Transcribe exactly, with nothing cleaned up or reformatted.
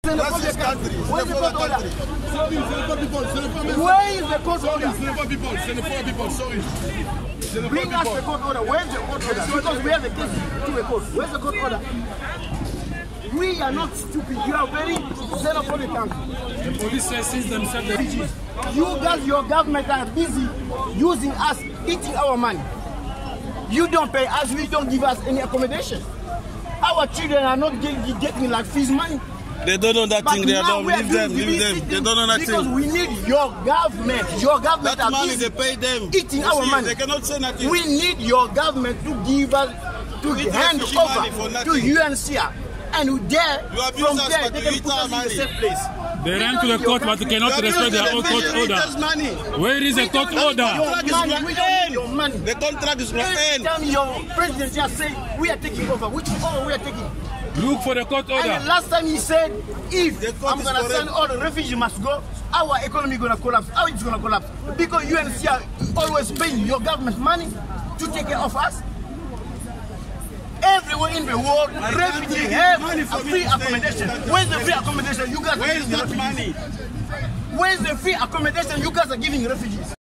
That's his country. Where's the court order? Sorry, c'est pas people. Where is the court order? C'est pas people. C'est pas people. Sorry. Bring us the court order. Where's the court order? Because we have a case to report. Where's the court order? We are not stupid. You are very xenophobic. The police says themselves the refugees. You guys, your government are busy using us, eating our money. You don't pay us, we don't give us any accommodation. Our children are not getting, getting like fees money. They don't know that But thing. They now don't we are leave them. doing Leave them. They don't know that because thing. we need your government. Your government That are money busy they pay them. eating You our see, money. They cannot say nothing. We need your government to give us, to We hand eat money for over nothing. to U N C R. And there, You abuse from us, there, but they you can eat put our us in money. the safe place. They We ran don't to the need court, your but they country. cannot You respect their own abuse court them. order. That's money. Where is the We court don't need order? your Contract is money. not We don't need end. your money. The contract is not Every end. time your president just say we are taking over, which over we are taking. Look for the court And the order. last time he said, if The court I'm is gonna correct. send all the refugees must go, our economy gonna collapse. How it's gonna collapse? Because U N C R always paying your government money to take care of us. Everywhere in the world, refugees have a free accommodation. Where's the free accommodation you guys are Where is giving that refugees? money? Where's the free accommodation you guys are giving refugees?